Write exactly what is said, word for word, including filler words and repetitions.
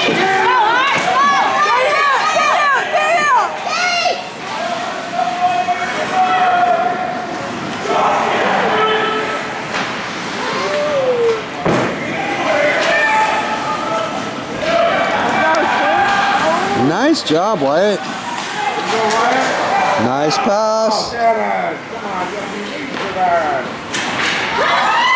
Nice job, Wyatt. Nice pass. Come on, you gotta be easy for that.